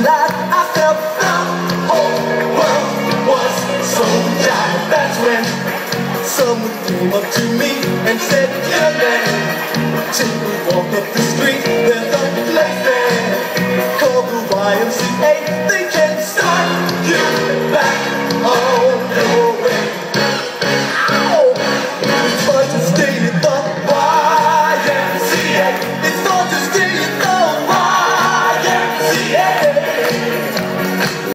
light, I felt the whole world was so giant. That's when someone came up to me and said, "Young man, take a walk up the street. There's a place there called the YMCA. They can start you back